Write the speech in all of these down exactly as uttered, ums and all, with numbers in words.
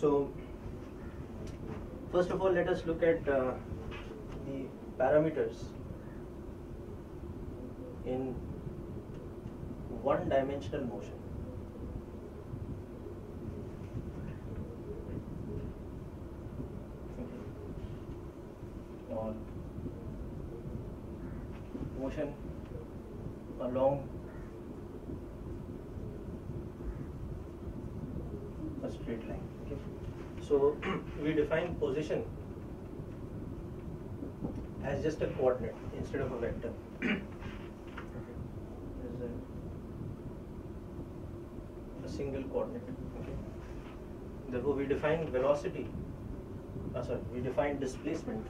So, first of all, let us look at uh, the parameters in one-dimensional motion. Okay. Or motion along a straight line. Okay. So we define position as just a coordinate instead of a vector. Okay. There's a, a single coordinate. Okay. Therefore, we define velocity. Uh, sorry, we define displacement.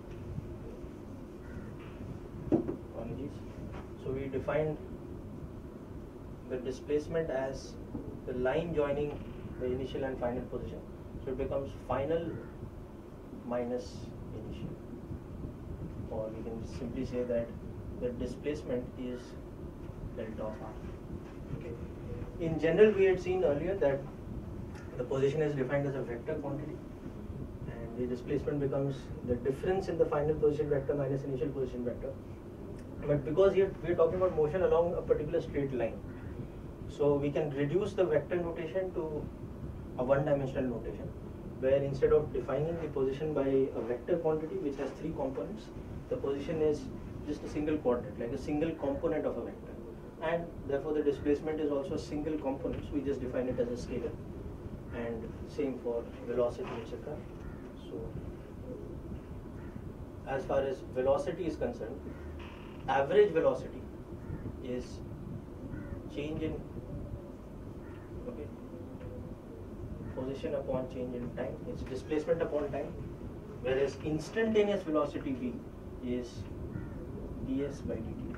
Apologies. So we defined the displacement as the line joining the initial and final position. So it becomes final minus initial. Or we can simply say that the displacement is delta of r. Okay. In general, we had seen earlier that the position is defined as a vector quantity, and the displacement becomes the difference in the final position vector minus initial position vector. But because here we are talking about motion along a particular straight line, so we can reduce the vector notation to a one-dimensional notation, where instead of defining the position by a vector quantity which has three components, the position is just a single coordinate, like a single component of a vector, and therefore the displacement is also a single component, so we just define it as a scalar, and same for velocity, et cetera. So as far as velocity is concerned, average velocity is change in okay, position upon change in time, it's displacement upon time, whereas instantaneous velocity v is ds by dt.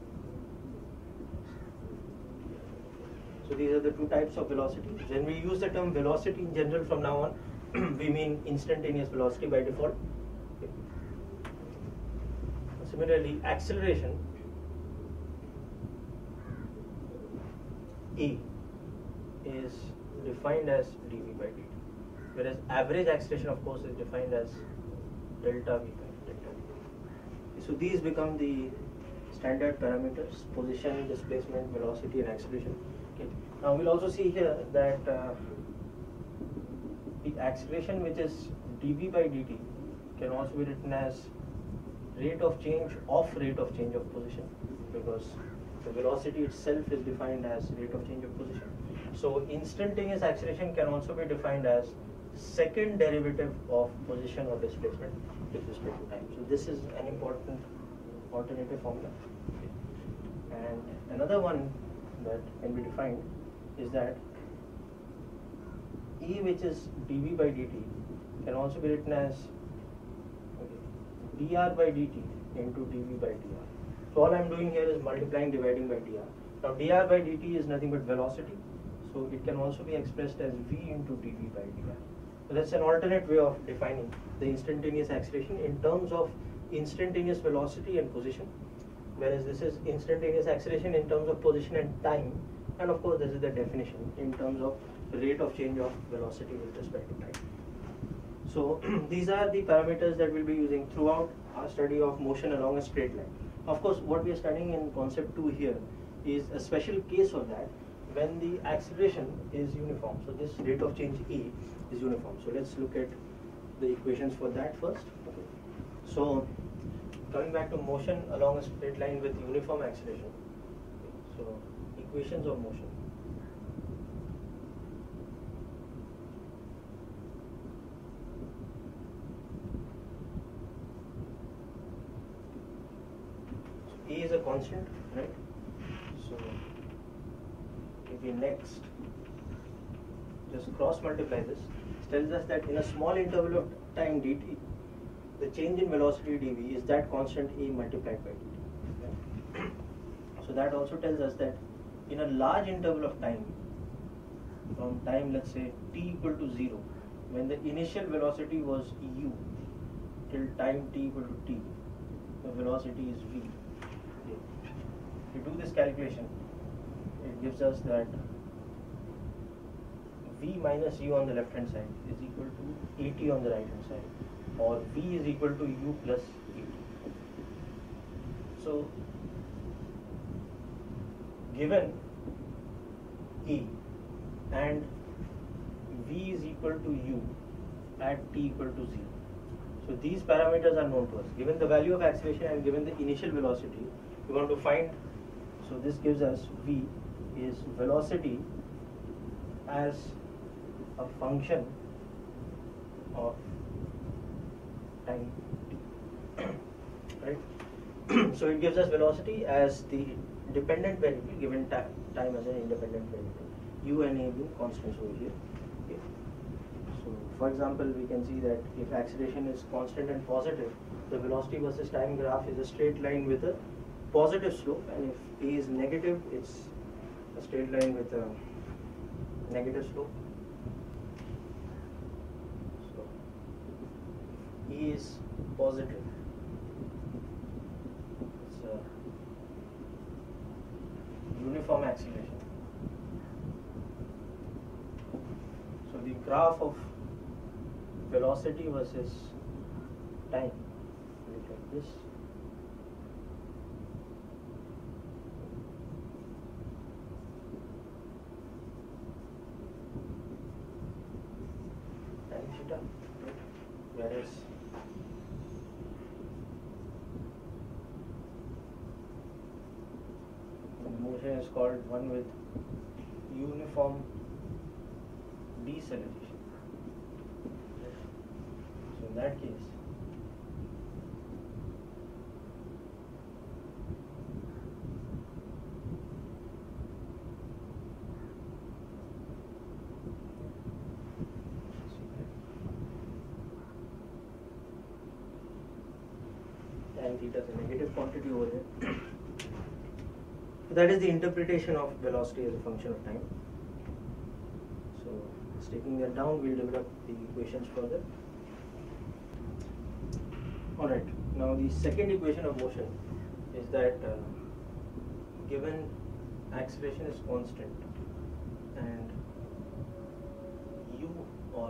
So these are the two types of velocity. When we use the term velocity in general from now on, we mean instantaneous velocity by default. Okay. Similarly, acceleration E is defined as dv by dt, whereas average acceleration, of course, is defined as delta v by delta dt. So these become the standard parameters: position, displacement, velocity, and acceleration. Okay. Now we'll also see here that uh, the acceleration, which is dv by dt, can also be written as rate of change of rate of change of position, because the velocity itself is defined as rate of change of position. So instantaneous acceleration can also be defined as second derivative of position or displacement with respect to time. So this is an important alternative formula. And another one that can be defined is that E, which is dv by dt, can also be written as okay, dr by dt into dv by dr. So all I am doing here is multiplying, dividing by dr. Now dr by dt is nothing but velocity, so it can also be expressed as v into dv by dr. So that's an alternate way of defining the instantaneous acceleration in terms of instantaneous velocity and position, whereas this is instantaneous acceleration in terms of position and time, and of course this is the definition in terms of rate of change of velocity with respect to time. So these are the parameters that we'll be using throughout our study of motion along a straight line. Of course, what we are studying in concept two here is a special case of that, when the acceleration is uniform. So this rate of change E is uniform. So let's look at the equations for that first. Okay. So coming back to motion along a straight line with uniform acceleration. Okay. So equations of motion. E is a constant, right? So if we next just cross multiply this, it tells us that in a small interval of time dt, the change in velocity dv is that constant A multiplied by dt. Right? So that also tells us that in a large interval of time, from time let's say t equal to zero, when the initial velocity was u till time t equal to t, the velocity is v. If you do this calculation, it gives us that v minus u on the left hand side is equal to at on the right hand side, or v is equal to u plus at. So given E and v is equal to u at t equal to zero. So these parameters are known to us. Given the value of acceleration and given the initial velocity, we want to find, so this gives us v is velocity as a function of time t, right? So it gives us velocity as the dependent variable given time, time as an independent variable, u and a being constants over here. Okay. So for example, we can see that if acceleration is constant and positive, the velocity versus time graph is a straight line with a positive slope, and if a is negative, it's a straight line with a negative slope. So E is positive, it's a uniform acceleration. So the graph of velocity versus time will look like this. Tan theta, whereas the motion is called one with uniform deceleration. So in that case, tan theta is a negative quantity over there. So that is the interpretation of velocity as a function of time. So just taking that down, we'll develop the equations further. Alright, now the second equation of motion is that uh, given acceleration is constant and u or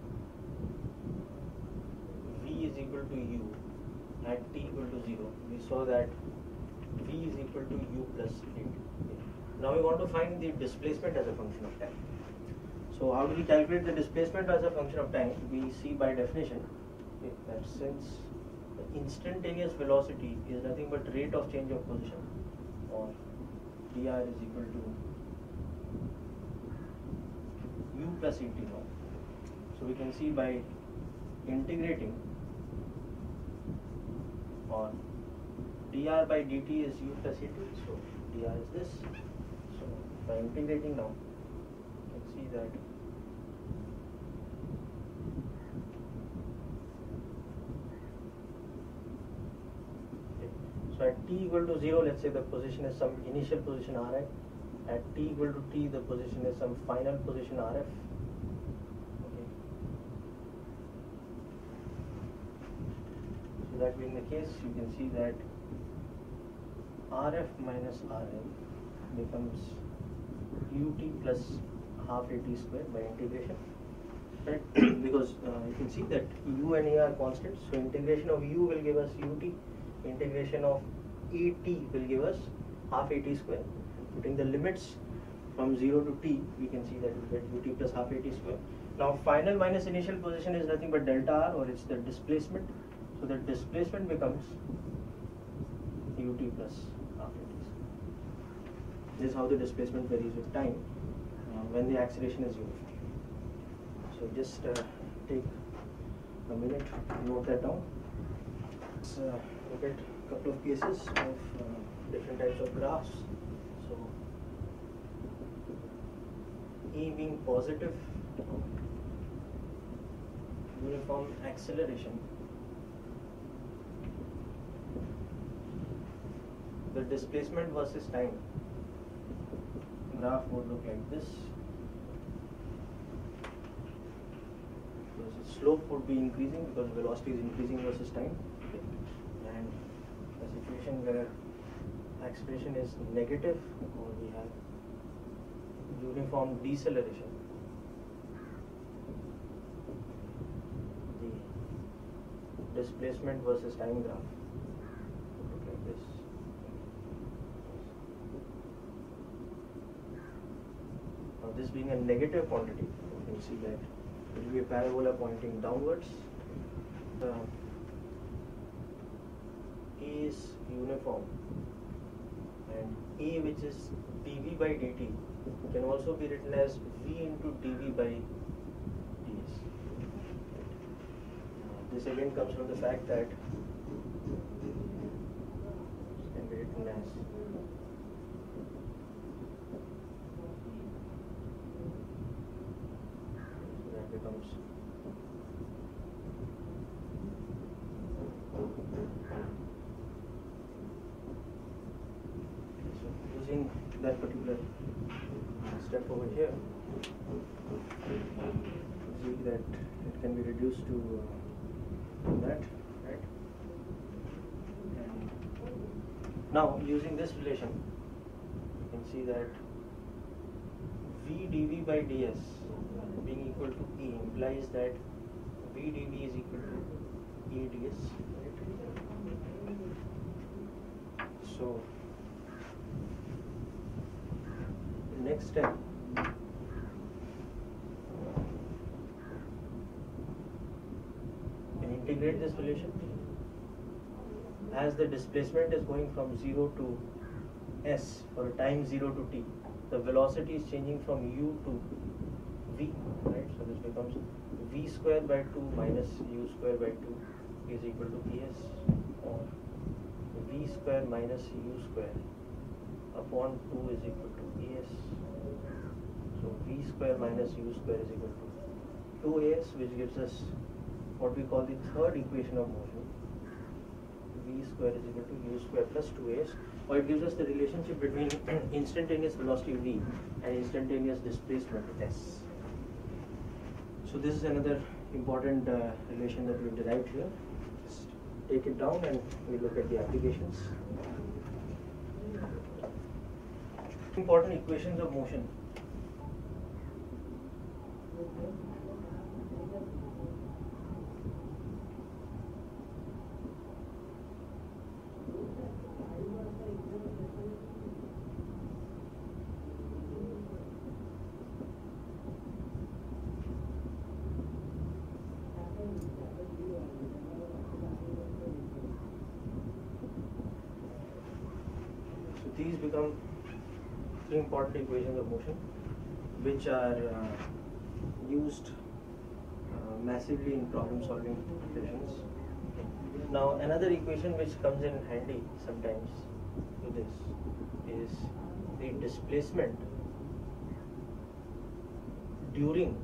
v is equal to u at t equal to zero, we saw that v is equal to u plus at. Now we want to find the displacement as a function of time. So how do we calculate the displacement as a function of time? We see by definition, okay, that since the instantaneous velocity is nothing but rate of change of position, or dr is equal to u plus at now. So we can see by integrating, or dr by dt is u plus at, so dr is this. So by integrating now, you can see that so at t equal to zero, let's say the position is some initial position Ri. At t equal to t, the position is some final position Rf. Okay. So that being the case, you can see that Rf minus Rn becomes ut plus half at square by integration, right? Because uh, you can see that u and a are constants, so integration of u will give us ut, integration of at will give us half at square. Putting the limits from zero to t, we can see that we get ut plus half at square. Now final minus initial position is nothing but delta r, or it's the displacement. So the displacement becomes ut plus half at square. This is how the displacement varies with time uh, when the acceleration is uniform. So just uh, take a minute to note that down. Let's uh, look at a couple of cases of uh, different types of graphs. So E being positive, uniform acceleration, the displacement versus time graph would look like this. The slope would be increasing because velocity is increasing versus time, okay. And a situation where acceleration is negative, or we have uniform deceleration. displacement versus time graph. Look like this. Now this being a negative quantity, you can see that it will be a parabola pointing downwards. The A is uniform, and A, which is dV by dt, can also be written as V into dV by ds. This again comes from the fact that it can be written as so that becomes so using that particular step over here, see that it can be reduced to uh, that, right? And now using this relation, you can see that V dV by ds being equal to E implies that V dV is equal to E ds, right? So next step, can integrate this relation as the displacement is going from zero to s for a time zero to t. The velocity is changing from u to v, right? So this becomes v square by two minus u square by two is equal to es, or v square minus u square upon two is equal to es. So v square minus u square is equal to two es, which gives us what we call the third equation of motion. V square is equal to u square plus two es, or it gives us the relationship between instantaneous velocity v and instantaneous displacement s. So this is another important uh, relation that we've derived here. Just take it down and we look at the applications. Important equations of motion. So these become three important equations of motion, which are uh, used uh, massively in problem solving situations. Now another equation which comes in handy sometimes to this is the displacement during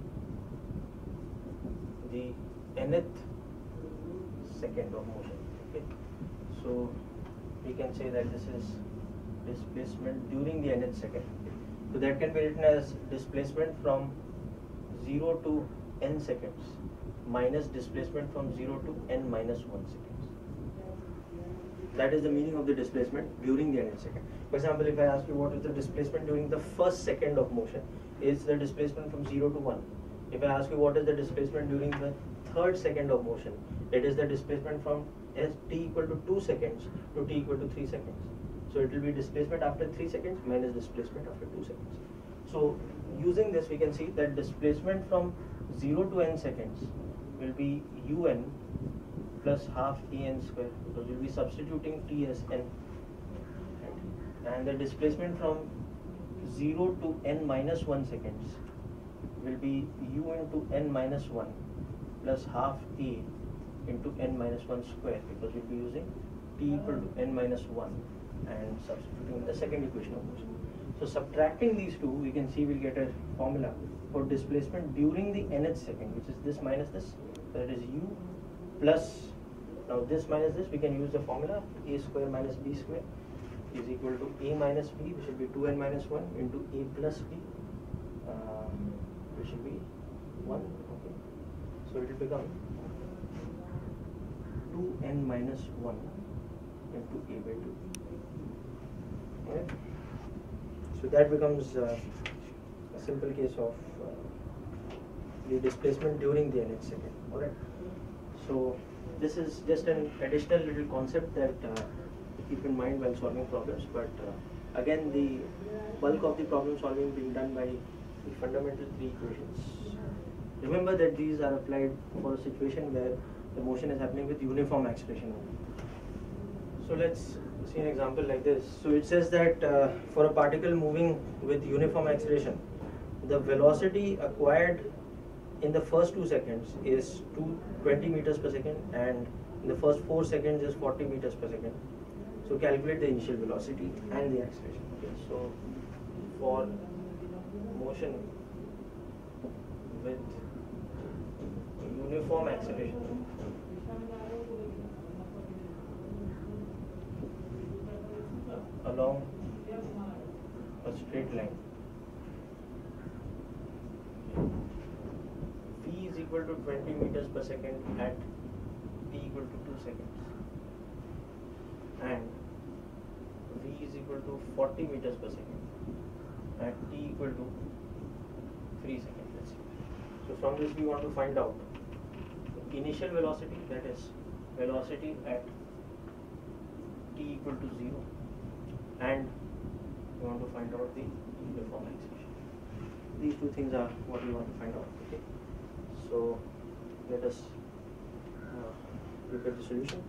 the nth second of motion. Okay, so we can say that this is displacement during the nth second. So that can be written as displacement from zero to n seconds minus displacement from zero to n minus one seconds. That is the meaning of the displacement during the nth second. For example, if I ask you what is the displacement during the first second of motion, is the displacement from zero to one. If I ask you what is the displacement during the third second of motion, it is the displacement from s t equal to two seconds to t equal to three seconds. So it will be displacement after three seconds minus displacement after two seconds. So using this, we can see that displacement from zero to n seconds will be un plus half en square, because we will be substituting t as n. Right? And the displacement from zero to n minus one seconds will be u into n minus one plus half a into n minus one square, because we will be using t equal to n minus one and substituting the second equation of motion. So subtracting these two, we can see we'll get a formula for displacement during the nth second, which is this minus this. So that is u plus, now this minus this, we can use the formula a square minus b square is equal to a minus b, which should be two n minus one, into a plus b, uh, which should be one. Okay, so it will become two n minus one into a by two. Right? So that becomes uh, a simple case of uh, the displacement during the nth second. Alright. So this is just an additional little concept that uh, to keep in mind while solving problems, but uh, again the bulk of the problem solving being done by the fundamental three equations. Remember that these are applied for a situation where the motion is happening with uniform acceleration only. So let's see an example like this. So it says that uh, for a particle moving with uniform acceleration, the velocity acquired in the first two seconds is two hundred twenty meters per second, and in the first four seconds is forty meters per second. So calculate the initial velocity and the acceleration. Okay, so for motion with uniform acceleration, along a straight line, v is equal to twenty meters per second at t equal to two seconds, and v is equal to forty meters per second at t equal to three seconds. Let's see. So from this we want to find out the initial velocity, that is velocity at t equal to zero, and we want to find out the uniform acceleration. These two things are what we want to find out. Okay. So let us uh, look at the solution.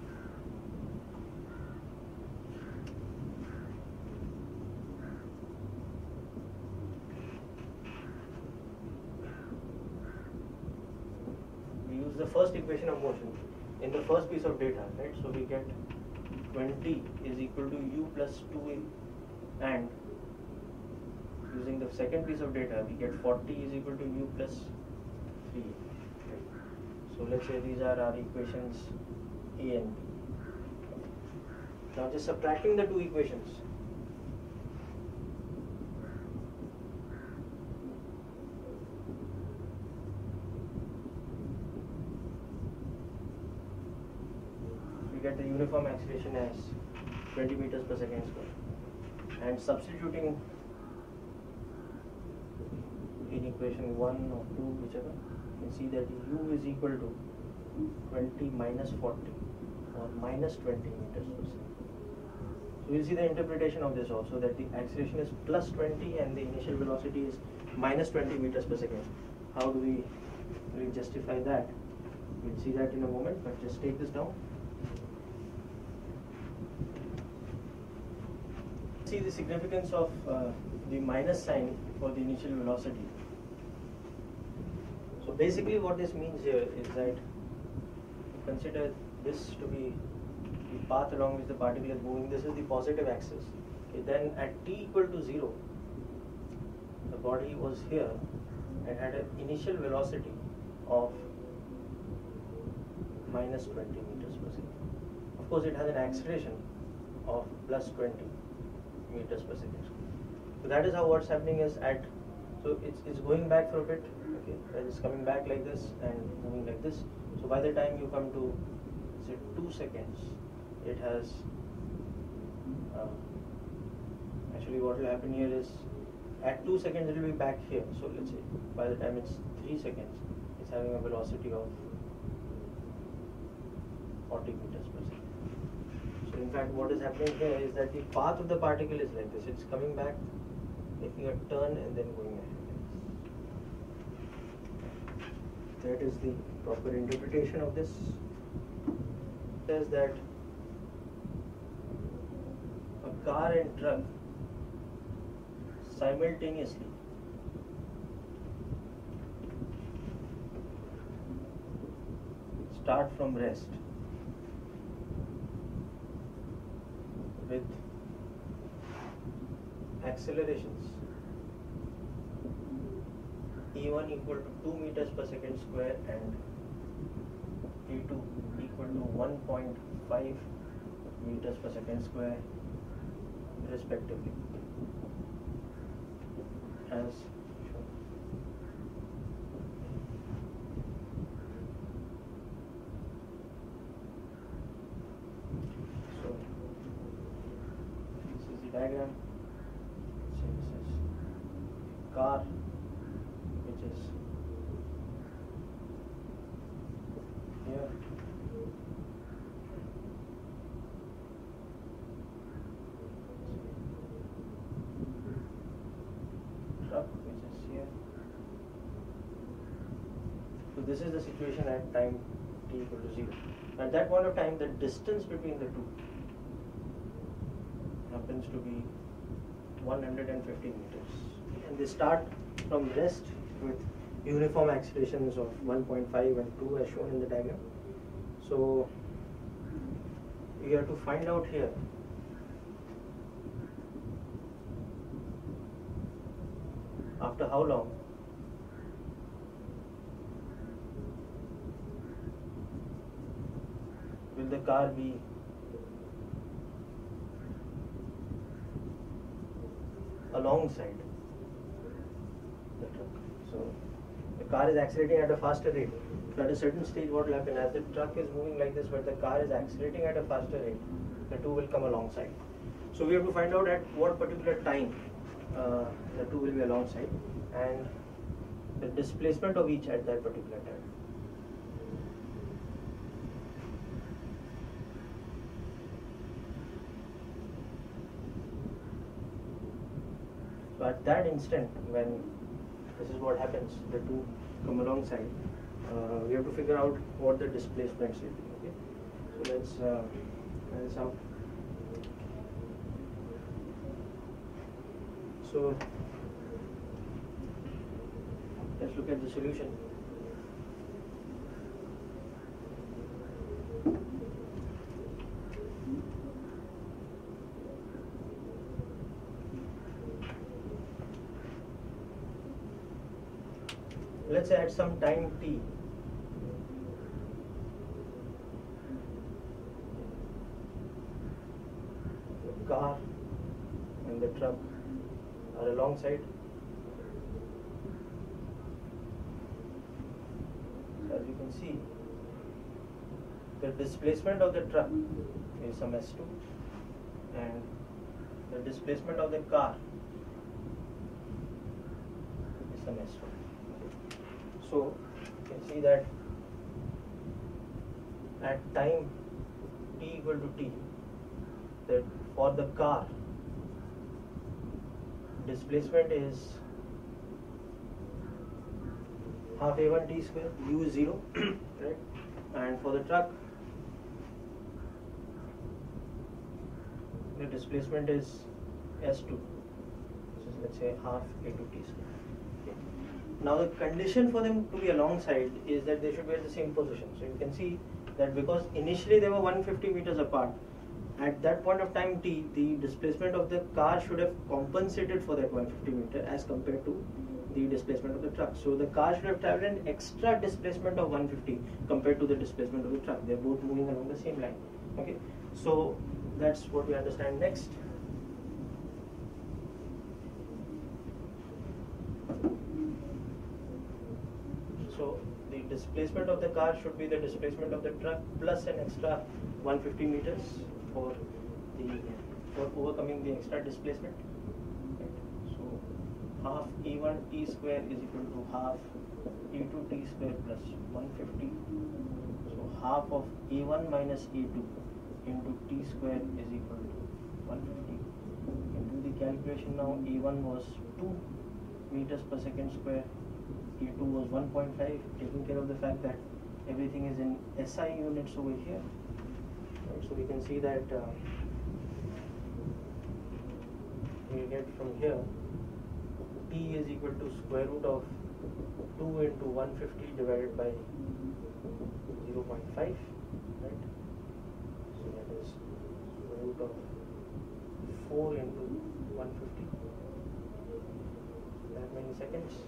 We use the first equation of motion in the first piece of data, right? So we get twenty is equal to u plus two a, and using the second piece of data we get forty is equal to u plus three a. Right? So let's say these are our equations A and B. Now just subtracting the two equations, we get the uniform acceleration as twenty meters per second square, and substituting in equation one or two, whichever, you can see that u is equal to twenty minus forty, or minus twenty meters per second. So we'll see the interpretation of this also, that the acceleration is plus twenty and the initial velocity is minus twenty meters per second. How do we really justify that? We'll see that in a moment, but just take this down. See the significance of uh, the minus sign for the initial velocity. So basically what this means here is that consider this to be the path along which the particle is moving. This is the positive axis. Okay, then at t equal to zero, the body was here and had an initial velocity of minus twenty meters per second. Of course, it has an acceleration of plus twenty meters per second. So that is how what's happening is at, so it's, it's going back for a bit, okay, and it's coming back like this and moving like this. So by the time you come to say two seconds, it has, uh, actually what will happen here is at two seconds it will be back here. So let's say by the time it's three seconds, it's having a velocity of forty meters per second. So in fact what is happening here is that the path of the particle is like this. It's coming back, making a turn and then going ahead. That is the proper interpretation of this. It says that a car and truck simultaneously start from rest with accelerations E one equal to two meters per second square and E two equal to one point five meters per second square respectively, as shown. So this is the diagram. So this is car, which is here, So this is the situation at time t equal to zero. At that point of time, the distance between the two happens to be one hundred fifty meters. And they start from rest with uniform accelerations of one point five and two as shown in the diagram. So we have to find out here after how long will the car be alongside the truck. So the car is accelerating at a faster rate. So at a certain stage what will happen, as the truck is moving like this but the car is accelerating at a faster rate, the two will come alongside. So we have to find out at what particular time uh, the two will be alongside and the displacement of each at that particular time. So at that instant when this is what happens, the two come alongside, uh, we have to figure out what the displacements will be. Okay? So let's uh, try this out. So let's look at the solution. Let's say at some time t, the car and the truck are alongside. So as you can see, the displacement of the truck is some s two and the displacement of the car is some s one. So you can see that at time t equal to t, that for the car displacement is half a one t square, u is zero, right? And for the truck, the displacement is s two, which is let's say half a two t square. Okay. Now the condition for them to be alongside is that they should be at the same position. So you can see that because initially they were one hundred fifty meters apart, at that point of time t, the displacement of the car should have compensated for that one hundred fifty meter as compared to the displacement of the truck. So the car should have traveled an extra displacement of one hundred fifty compared to the displacement of the truck. They are both moving along the same line. Okay, so that's what we understand next. So the displacement of the car should be the displacement of the truck plus an extra one hundred fifty meters for the for overcoming the extra displacement. Right. So half e one t square is equal to half e two t square plus one hundred fifty. So half of e one minus e two into t square is equal to one hundred fifty. You can do the calculation now. e one was two meters per second square. e two was one point five, taking care of the fact that everything is in S I units over here. Right, so we can see that uh, we get from here t is equal to square root of two into one hundred fifty divided by zero point five, right? So that is square root of four into one hundred fifty. That many seconds.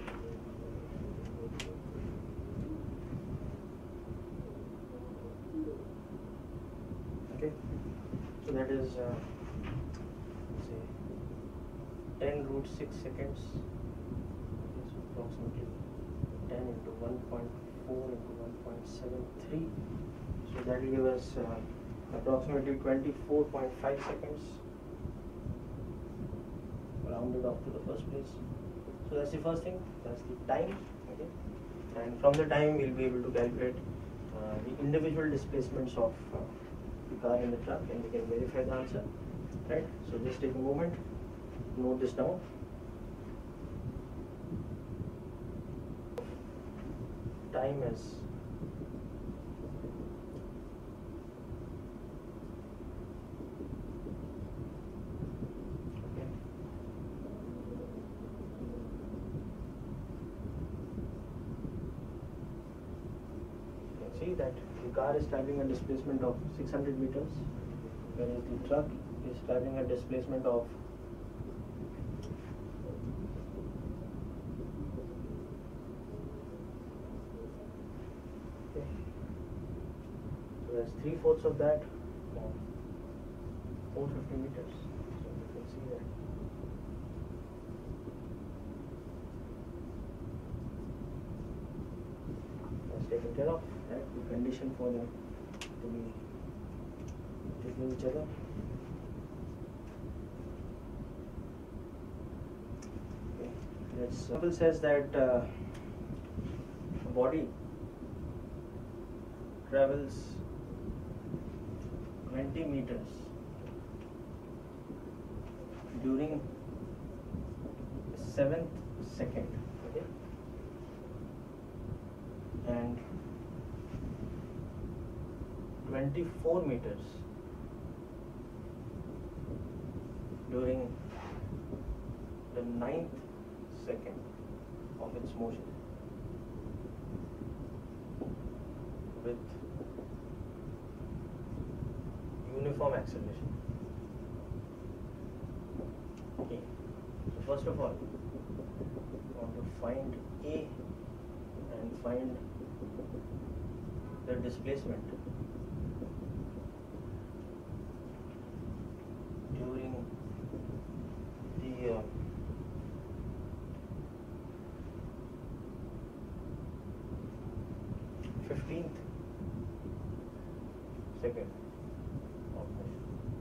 Okay, so that is uh, say ten root six seconds. It's approximately ten into one point four into one point seven three. So that will give us uh, approximately twenty-four point five seconds, rounded off to the first place. So that's the first thing. That's the time. Okay, and from the time we'll be able to calculate uh, the individual displacements of uh, the car and the truck, and we can verify the answer. Right. So just take a moment, note this down. time is okay. You can see that the car is traveling a displacement of six hundred meters, whereas the truck is traveling a displacement of okay. So that's three fourths of that, four hundred fifty meters. So you can see that. That's taken care of. Right? The condition for them to be taking each other. Okay. That example says that uh, a body travels twenty meters during seventh second, okay, and twenty-four meters during the ninth second of its motion with uniform acceleration. Okay. So first of all, we want to find A and find the displacement during the uh, fifteenth second of motion.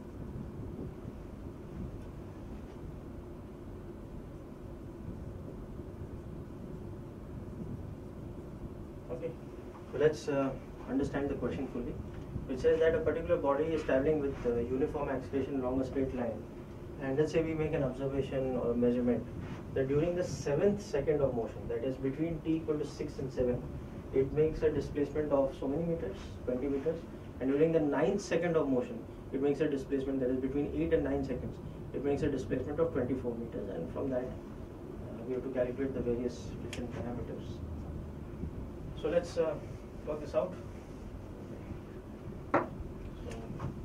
Okay, so let's uh, understand the question fully. It says that a particular body is traveling with uh, uniform acceleration along a straight line, and let's say we make an observation or a measurement that during the seventh second of motion, that is between t equal to six and seven, it makes a displacement of so many meters, twenty meters, and during the ninth second of motion, it makes a displacement that is between eight and nine seconds, it makes a displacement of twenty-four meters, and from that uh, we have to calculate the various different parameters. So let's uh, work this out. So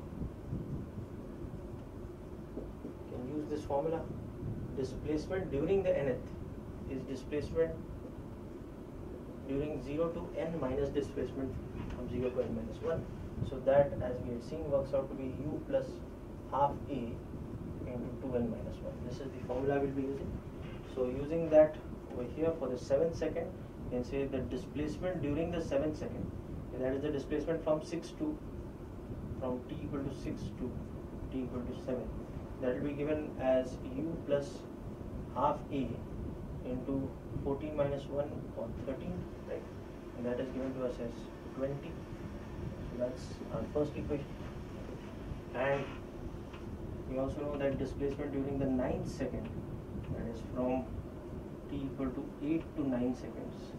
you can use this formula. Displacement during the nth is displacement during zero to n minus displacement from zero to n minus one. So that, as we had seen, works out to be u plus half a into two n minus one. This is the formula we'll be using. So using that over here for the seventh second, you can say the displacement during the seventh second, and that is the displacement from six to from t equal to six to t equal to seven. That will be given as u plus half a into fourteen minus one or thirteen, right? And that is given to us as twenty. So that's our first equation. And we also know that displacement during the ninth second, that is from t equal to eight to nine seconds.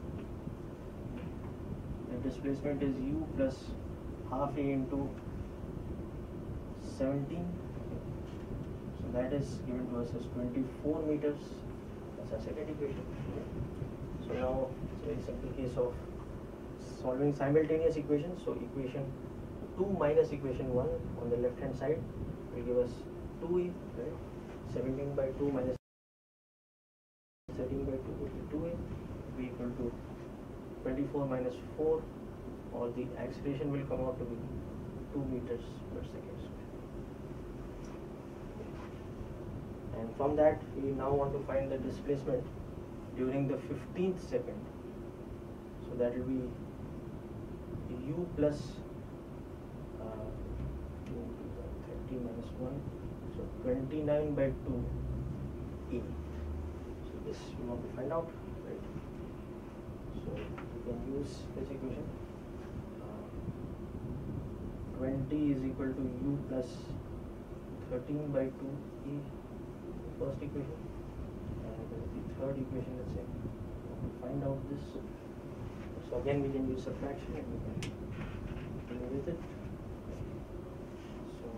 The displacement is u plus half a into seventeen. So that is given to us as twenty-four meters. That's our second equation. So now it's a very simple case of solving simultaneous equations. So equation two minus equation one on the left hand side will give us two a, right? seventeen by two minus thirteen by two will be two a, be equal to twenty-four minus four, or the acceleration will come out to be two meters per second. And from that, we now want to find the displacement during the fifteenth second. So that will be u plus uh, thirty minus one, so twenty-nine by two a. So this we want to find out, right? So you can use this equation. Uh, twenty is equal to u plus thirteen by two a. First equation, and the third equation, let's say, we want to find out this. So again we can use subtraction and we can play with it. So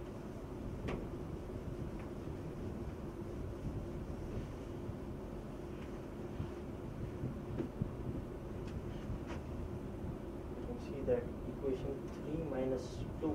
you can see that equation three minus two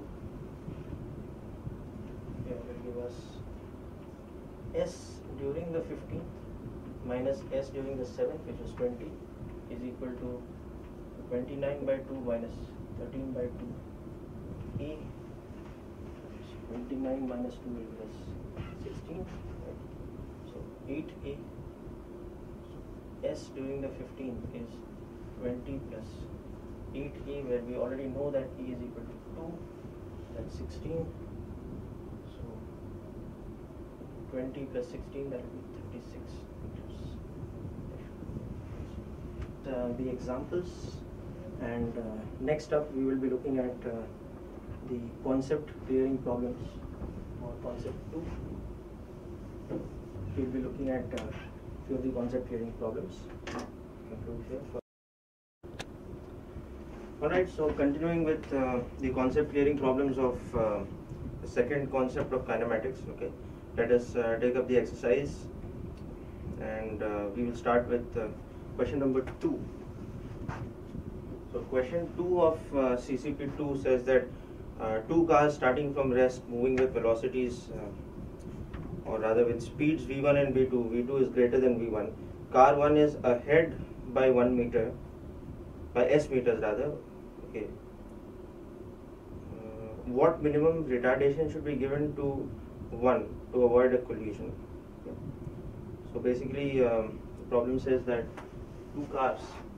here will give us s during the fifteenth minus s during the seventh, which is twenty, is equal to twenty-nine by two minus thirteen by two. A twenty-nine minus two will give us sixteen. Right? So eight A. So s during the fifteenth is twenty plus eight A, where we already know that A is equal to two. That's sixteen. So twenty plus sixteen, that will be thirty-six meters. Uh, the examples, and uh, next up we will be looking at uh, the concept clearing problems, or concept two. We will be looking at uh, few of the concept clearing problems. Conclude here. Alright, so continuing with uh, the concept clearing problems of uh, the second concept of kinematics. Okay, let us uh, take up the exercise, and uh, we will start with uh, question number two. So question two of uh, C C P two says that uh, two cars starting from rest moving with velocities uh, or rather with speeds v one and v two. v two is greater than v one. Car one is ahead by one meter, by s meters rather. Okay. Uh, what minimum retardation should be given to one to avoid a collision? Okay. So basically, um, the problem says that two cars,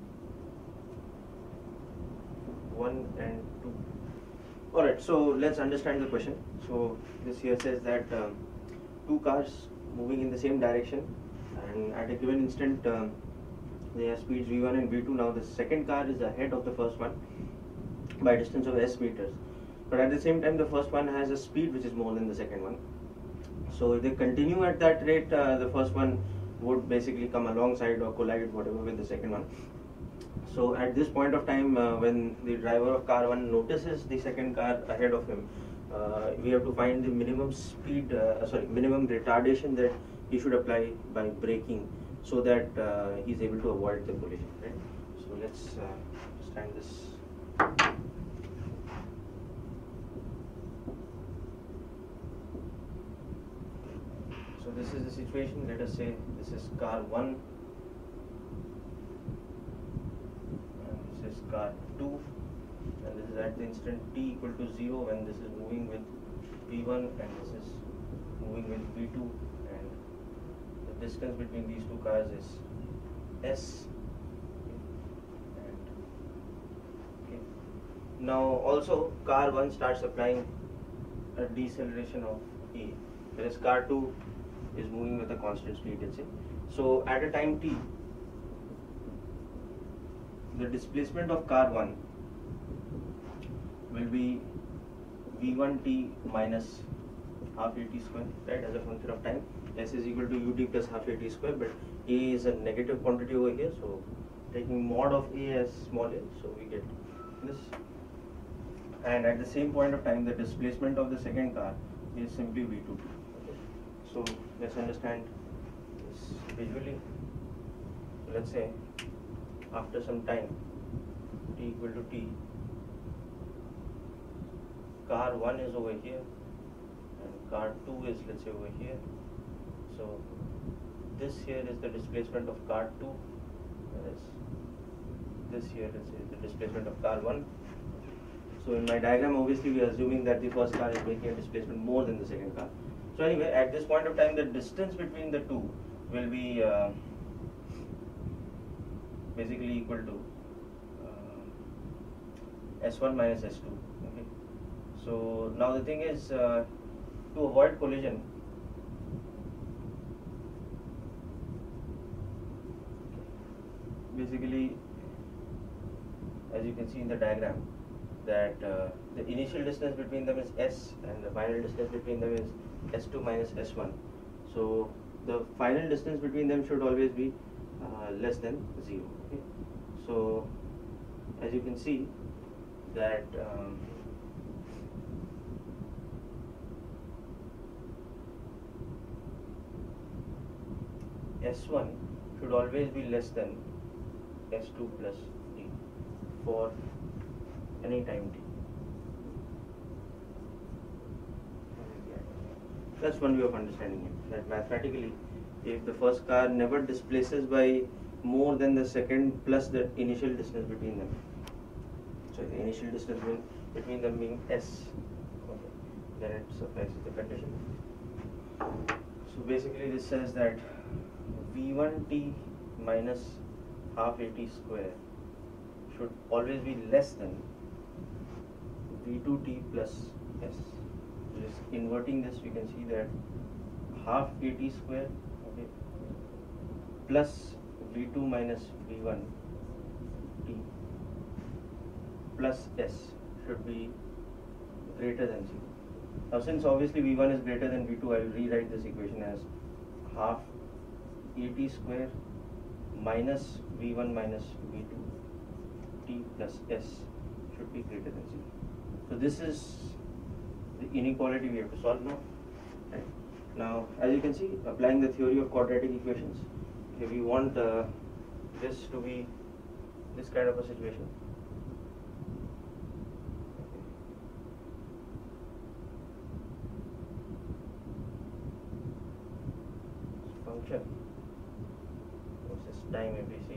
one and two. Alright, so let's understand the question. So this here says that um, two cars moving in the same direction, and at a given instant um, they have speeds v one and v two. Now the second car is ahead of the first one by a distance of s meters, but at the same time the first one has a speed which is more than the second one. So if they continue at that rate, uh, the first one would basically come alongside or collide whatever with the second one. So at this point of time, uh, when the driver of car one notices the second car ahead of him, uh, we have to find the minimum speed, uh, sorry, minimum retardation that he should apply by braking, so that uh, he is able to avoid the collision. Right? So let's uh, stand this. So this is the situation. Let us say this is car one. Is car two, and this is at the instant t equal to zero when this is moving with v one and this is moving with v two, and the distance between these two cars is s. And okay. Now also car one starts applying a deceleration of a, whereas car two is moving with a constant speed, let's say. So at a time t, the displacement of car one will be v one t minus half a t square, right, as a function of time. S is equal to ut plus half a t square, but a is a negative quantity over here, so taking mod of a as small a, so we get this. And at the same point of time, the displacement of the second car is simply v two. Okay. So let's understand this visually. Let's say after some time, t equal to t, car one is over here and car two is, let's say, over here. So this here is the displacement of car two, whereas this here is the displacement of car one. So in my diagram, obviously we are assuming that the first car is making a displacement more than the second car. So anyway, at this point of time, the distance between the two will be uh, basically equal to uh, S one minus S two. Okay. So now the thing is, uh, to avoid collision, basically, as you can see in the diagram, that uh, the initial distance between them is S and the final distance between them is S two minus S one. So the final distance between them should always be uh, less than zero. Okay. So as you can see that um, S one should always be less than S two plus t for any time t. That's one way of understanding it, that mathematically if the first car never displaces by more than the second plus the initial distance between them, so the initial distance between, between them being s, okay, then it suffices the condition. So basically this says that v one t minus half a t square should always be less than v two t plus s. Just inverting this, we can see that half a t square, okay, plus v two minus v one t plus s should be greater than zero. Now since obviously v one is greater than v two, I will rewrite this equation as half a t square minus v one minus v two t plus s should be greater than zero. So this is the inequality we have to solve now. Right. Now, as you can see, applying the theory of quadratic equations, if we want uh, this to be this kind of a situation, function versus time, if we see,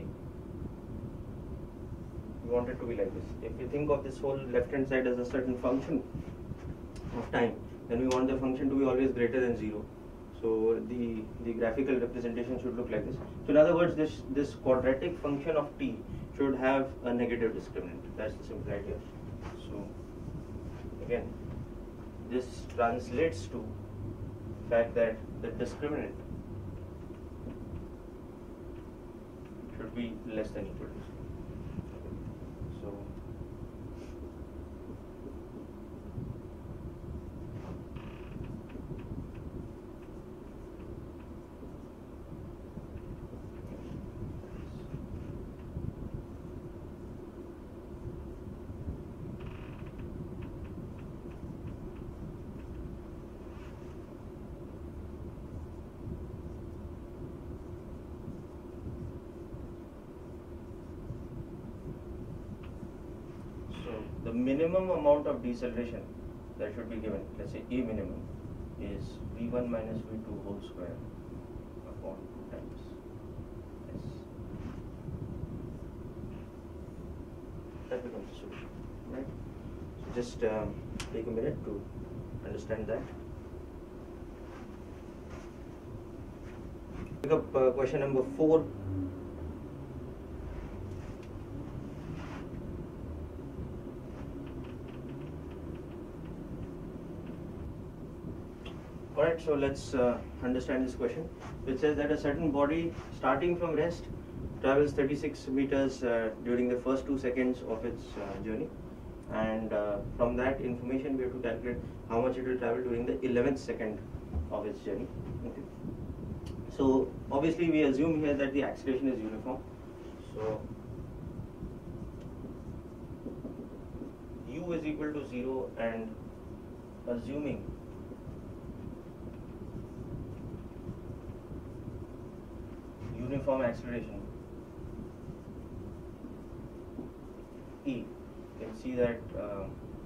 we want it to be like this. If you think of this whole left hand side as a certain function of time, then we want the function to be always greater than zero. So the the graphical representation should look like this. So in other words, this this quadratic function of t should have a negative discriminant. That's the simple idea. So again, this translates to the fact that the discriminant should be less than equal to zero. So the minimum amount of deceleration that should be given, let's say A minimum, is v one minus v two whole square upon two times s. That becomes the solution, right? So just um, take a minute to understand that. Pick up uh, question number four. Alright, so let's uh, understand this question. It says that a certain body starting from rest travels thirty-six meters uh, during the first two seconds of its uh, journey, and uh, from that information we have to calculate how much it will travel during the eleventh second of its journey. Okay. So obviously we assume here that the acceleration is uniform. So u is equal to zero, and assuming uniform acceleration E, you can see that uh,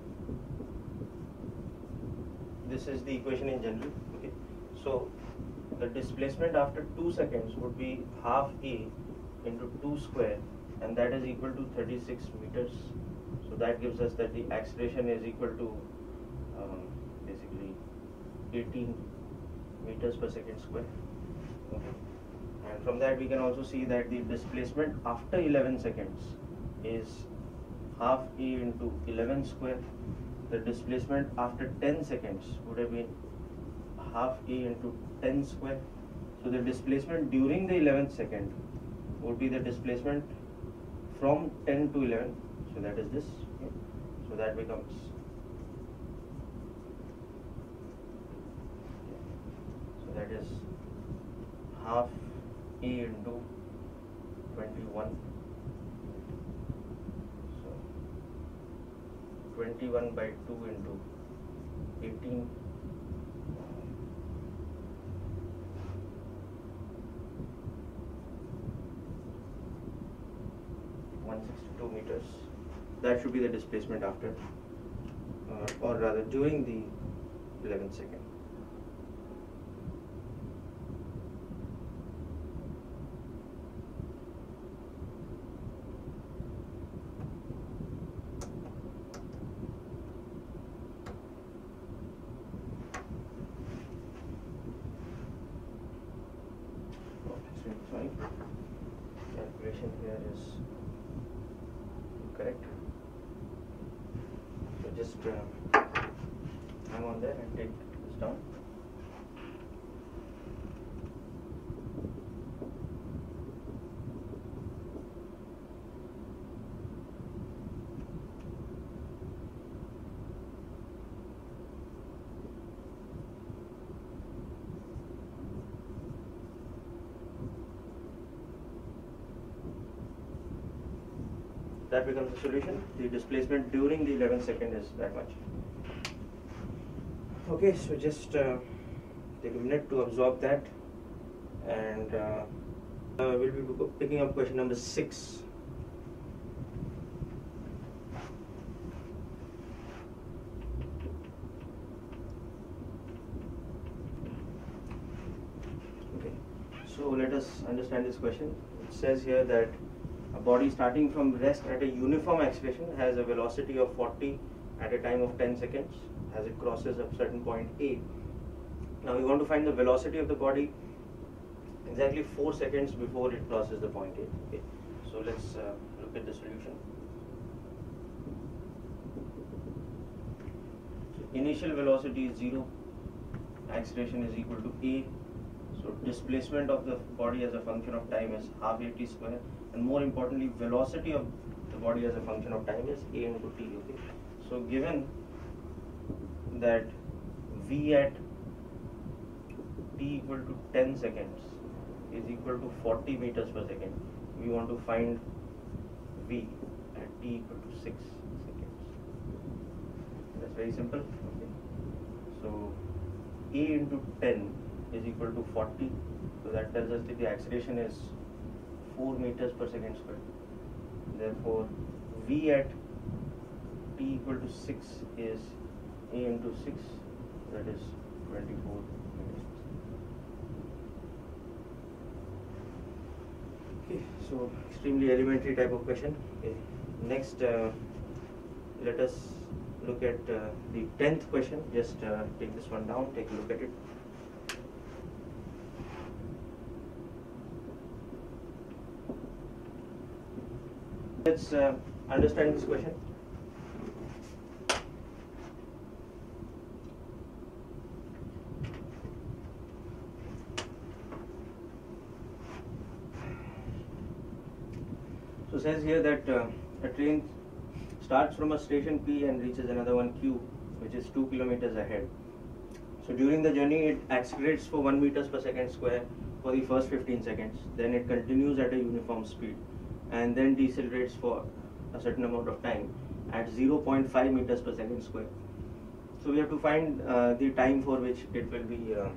this is the equation in general. Okay, so the displacement after two seconds would be half A into two square, and that is equal to thirty-six meters. So that gives us that the acceleration is equal to um, basically eighteen meters per second square. Okay. And from that we can also see that the displacement after eleven seconds is half A into eleven square. The displacement after ten seconds would have been half A into ten square. So the displacement during the eleventh second would be the displacement from ten to eleven. So that is this. Okay. So that becomes so that is half A into twenty-one. So twenty-one by two into eighteen. one hundred sixty-two meters. That should be the displacement after, uh, or rather during the eleventh second. Fine. Calculation here is correct. So just uh, hang on there and take this down. That becomes the solution. The displacement during the eleventh second is that much. Okay, so just uh, take a minute to absorb that, and uh, uh, we'll be picking up question number six. Okay, so let us understand this question. It says here that a body starting from rest at a uniform acceleration has a velocity of forty at a time of ten seconds as it crosses a certain point A. Now we want to find the velocity of the body exactly four seconds before it crosses the point A. Okay, so let's uh, look at the solution. So initial velocity is zero, acceleration is equal to A. So displacement of the body as a function of time is half A t square, and more importantly, velocity of the body as a function of time is A into t. Okay, so given that v at t equal to ten seconds is equal to forty meters per second, we want to find v at t equal to six seconds. That's very simple. Okay, so A into ten is equal to forty, so that tells us that the acceleration is four meters per second squared. Therefore, v at t equal to six is A into six, that is twenty-four meters. Okay, so extremely elementary type of question. Okay, next uh, let us look at uh, the tenth question. Just uh, take this one down, take a look at it. Let's uh, understand this question. So it says here that uh, a train starts from a station P and reaches another one Q, which is two kilometers ahead. So during the journey, it accelerates for one meters per second square for the first fifteen seconds. Then it continues at a uniform speed, and then decelerates for a certain amount of time at zero point five meters per second square. So we have to find uh, the time for which it will be uh,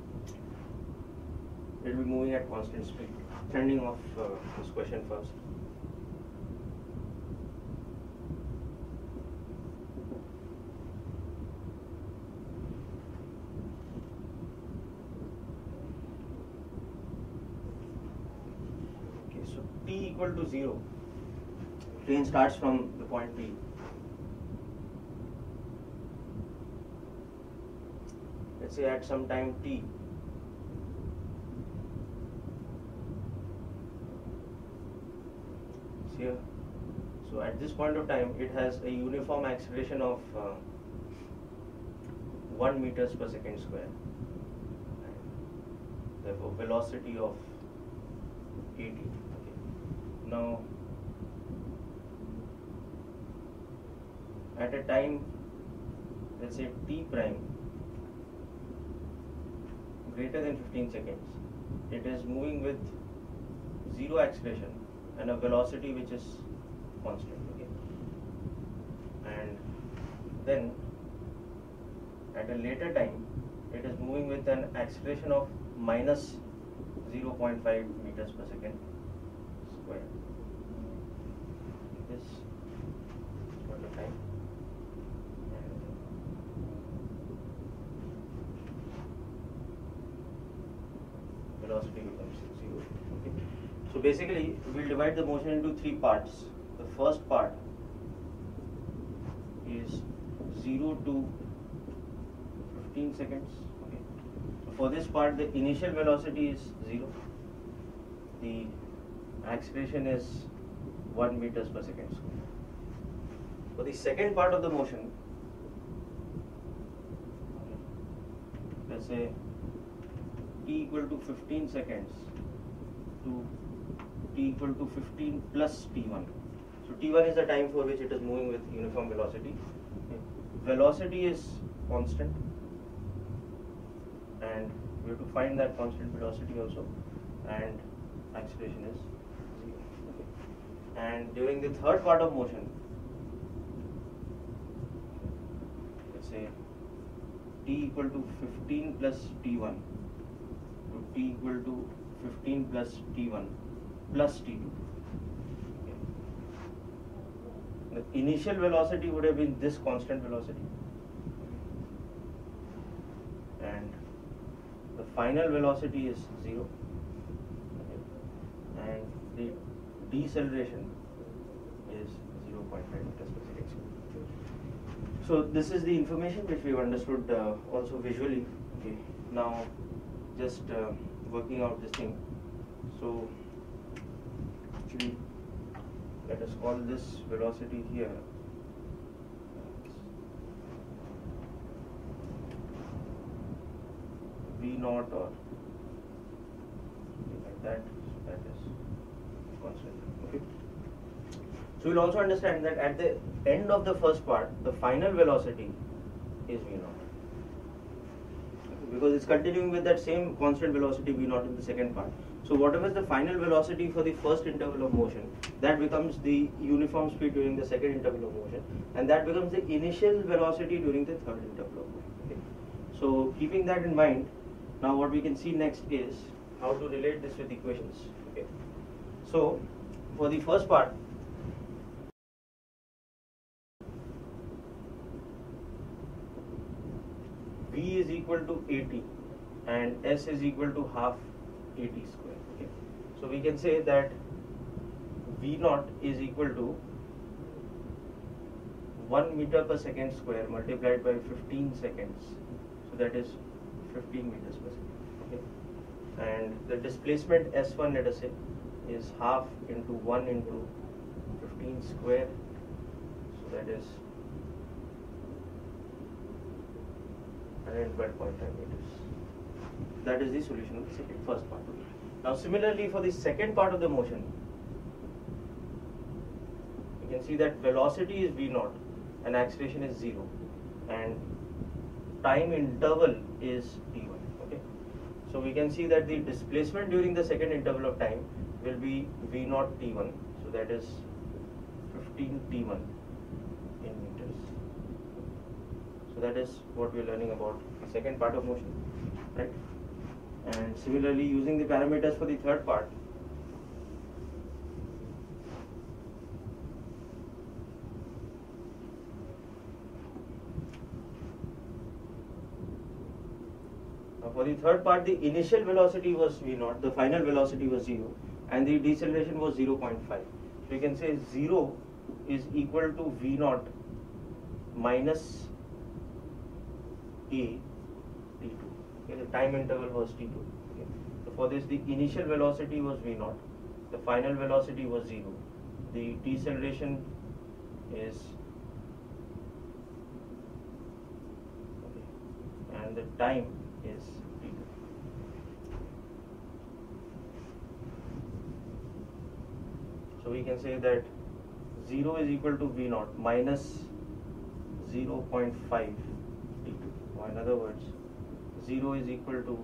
it will be moving at constant speed. Understanding of uh, this question first. Okay, so t equal to zero. Train starts from the point P. Let's say at some time t. It's here. So at this point of time, it has a uniform acceleration of uh, one meters per second square. Therefore, velocity of at. Okay. Now, at a time, let's say t prime greater than fifteen seconds, it is moving with zero acceleration and a velocity which is constant. Okay, and then at a later time it is moving with an acceleration of minus zero point five meters per second square. This point of time, and velocity becomes zero. Okay. So basically we'll divide the motion into three parts. The first part is zero to fifteen seconds. Okay. So for this part, the initial velocity is zero. The acceleration is one meters per second square. For the second part of the motion, let's say t equal to fifteen seconds to t equal to fifteen plus t one. So t one is the time for which it is moving with uniform velocity. Okay. Velocity is constant, and we have to find that constant velocity also, and acceleration is zero. Okay. And during the third part of motion, let's say t equal to fifteen plus t one to t equal to fifteen plus t one plus t two. Okay. The initial velocity would have been this constant velocity, and the final velocity is zero. Okay. And the deceleration is zero point five meters per second square. So this is the information which we have understood uh, also visually. Okay. Now just uh, working out this thing. So actually let us call this velocity here V naught, or like that. So that is constant. Okay. So you'll also understand that at the end of the first part, the final velocity is V naught, because it's continuing with that same constant velocity V naught in the second part. So whatever is the final velocity for the first interval of motion, that becomes the uniform speed during the second interval of motion, and that becomes the initial velocity during the third interval of motion. Okay. So keeping that in mind, now what we can see next is how to relate this with equations. Okay. So for the first part, V is equal to eighty and S is equal to half eighty square. Okay. So we can say that V naught is equal to one meter per second square multiplied by fifteen seconds. So that is fifteen meters per second. Okay. And the displacement S one, let us say, is half into one into fifteen square. So that is one hundred twelve point five meters. That is the solution of the second first part. Now similarly for the second part of the motion, you can see that velocity is V naught and acceleration is zero, and time interval is t one. Okay. So we can see that the displacement during the second interval of time will be V naught t one. So that is fifteen t one in meters. So that is what we are learning about the second part of motion, right? And similarly, using the parameters for the third part, now for the third part, the initial velocity was V naught, the final velocity was zero, and the deceleration was zero point five. So you can say zero is equal to V naught minus A t two. Okay, the time interval was t two. Okay. So for this, the initial velocity was V naught, the final velocity was zero, the deceleration is okay, and the time is t two. So we can say that zero is equal to V naught minus zero point five t two. Or in other words, zero is equal to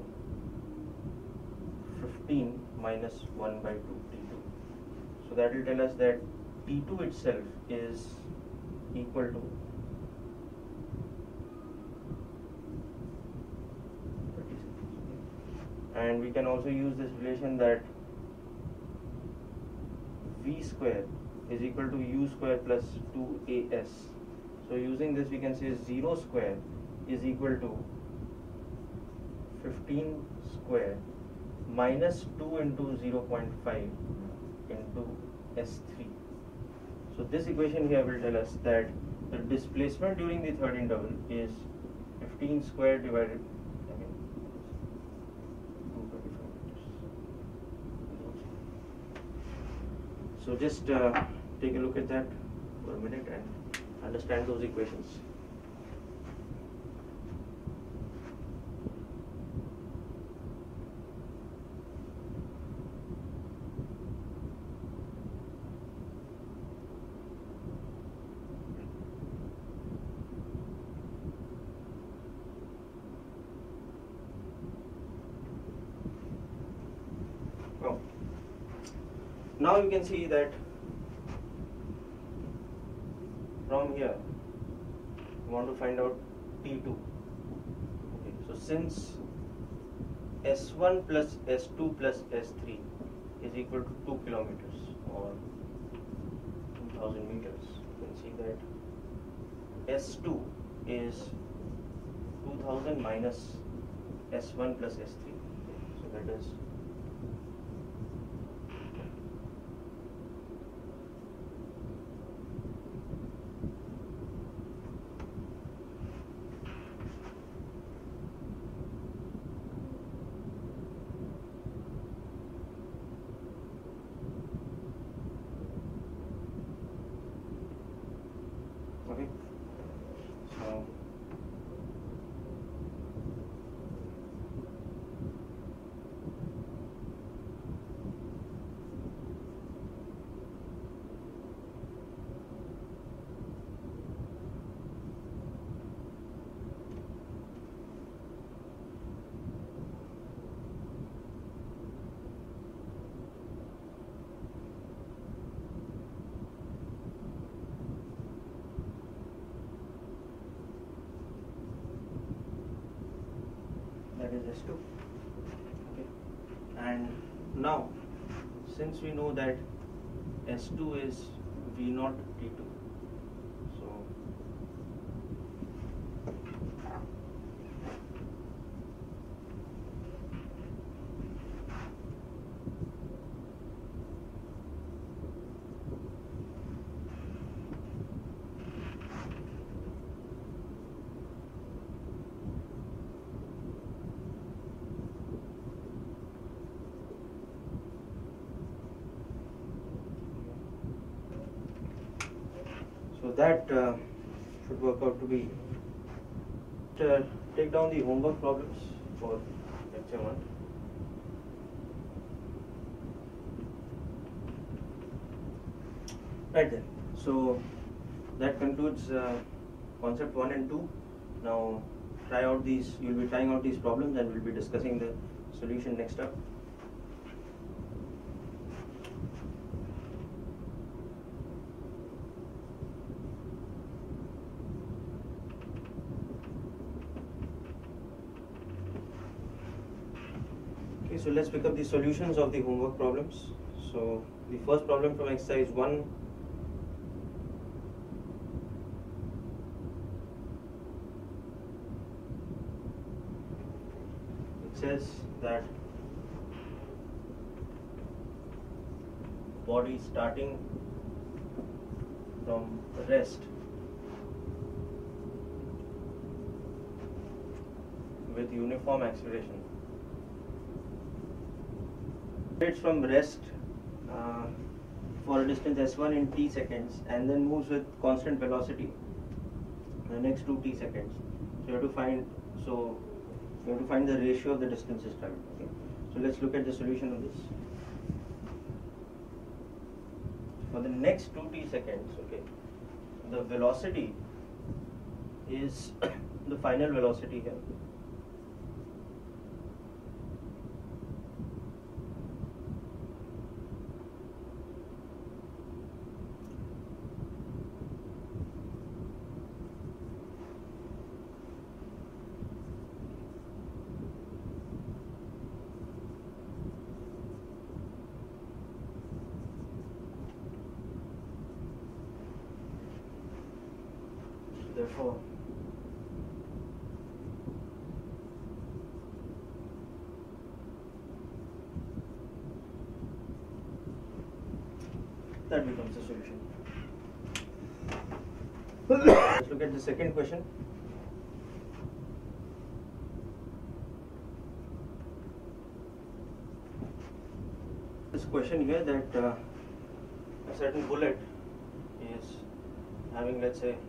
fifteen minus one by two t two. So that will tell us that t two itself is equal to and we can also use this relation that v square is equal to u square plus two a s. So using this we can say zero square is equal to fifteen square minus two into zero point five into S three. So this equation here will tell us that the displacement during the third interval is fifteen square divided, I mean, two hundred twenty-five meters. So just uh, take a look at that for a minute and understand those equations. Oh. Now you can see that from here we want to find out T two. Okay, so since S one plus S two plus S three is equal to two kilometers or two thousand meters, you can see that S two is two thousand minus S one plus S three. Okay, so that is okay. So that is S two. Okay. And now since we know that S two is V naught T two, so So that uh, should work out to be. Uh, take down the homework problems for lecture one. Right then. So that concludes uh, concept one and two. Now try out these. You'll be trying out these problems, and we'll be discussing the solution next up. Okay, so let's pick up the solutions of the homework problems. So the first problem from exercise one. It says that body starting from rest with uniform acceleration. It's from rest uh, for a distance s one in t seconds, and then moves with constant velocity the next two t seconds. So you have to find so you have to find the ratio of the distances traveled. Okay. So let's look at the solution of this. For the next two t seconds, okay, the velocity is the final velocity here. therefore that becomes the solution. Let's look at the second question. This question here that uh, a certain bullet is having, let's say,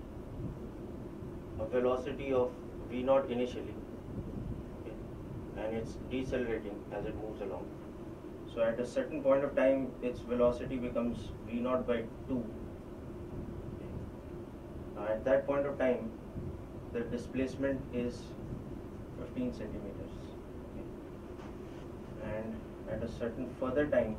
a velocity of v naught initially, okay, and it's decelerating as it moves along. So at a certain point of time, its velocity becomes v naught by two. Okay. Now at that point of time, the displacement is fifteen centimeters, okay, and at a certain further time,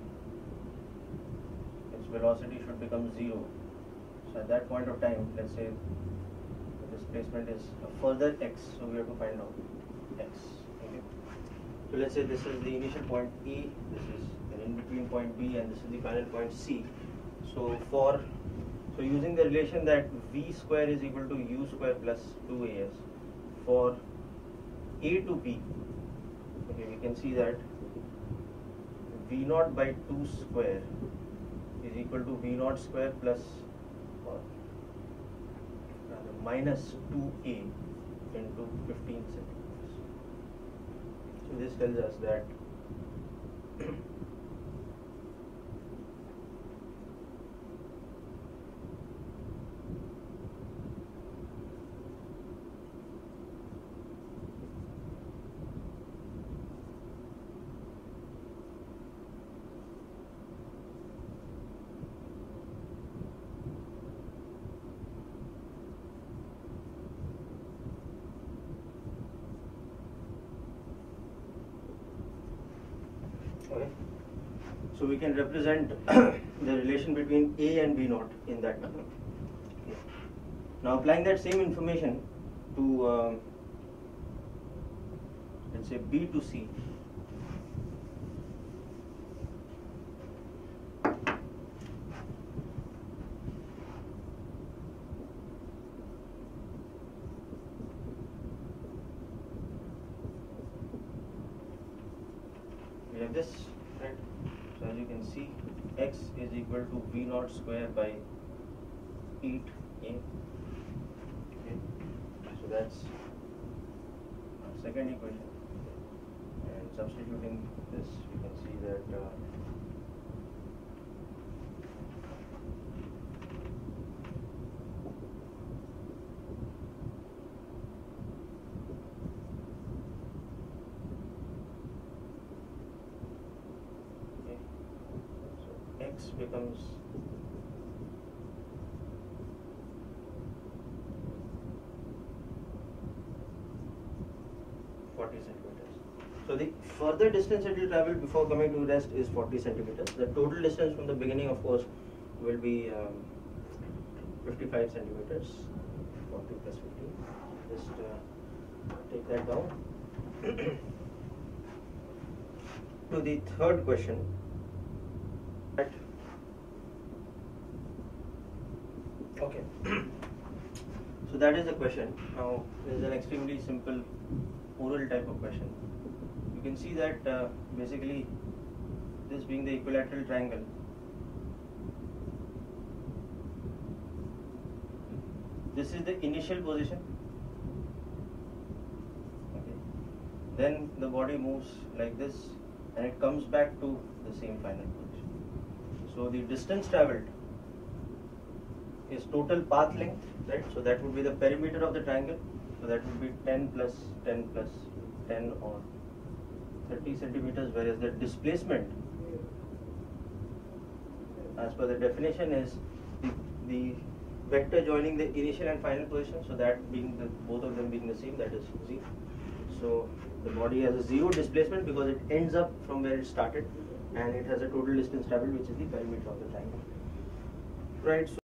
its velocity should become zero. So at that point of time, let's say the displacement is a further x, so we have to find out x. Okay. So let's say this is the initial point A, this is an in between point B, and this is the final point C. So for so using the relation that v square is equal to u square plus two A S, for A to B, okay, we can see that v naught by two square is equal to v naught square plus or rather minus two A into fifteen centimeters. So this tells us that okay. So we can represent the relation between A and B naught in that manner. Okay. Now applying that same information to uh, let's say B to C. We have this, right? So as you can see, x is equal to v naught square by eight A. Okay. So that's our second equation. And substituting this, we can see that uh, x becomes forty centimeters. So the further distance it will travel before coming to rest is forty centimeters. The total distance from the beginning, of course, will be um, fifty-five centimeters. forty plus fifteen. Just uh, take that down. To the third question. Okay. So that is the question. Now this is an extremely simple oral type of question. You can see that uh, basically this being the equilateral triangle, this is the initial position. Okay. Then the body moves like this and it comes back to the same final position. So the distance traveled is total path length, right? So that would be the perimeter of the triangle. So that would be ten plus ten plus ten or thirty centimeters, whereas the displacement, as per the definition, is the, the vector joining the initial and final position. So that being the, both of them being the same, that is z. So the body has a zero displacement because it ends up from where it started, and it has a total distance traveled, which is the perimeter of the triangle, right? So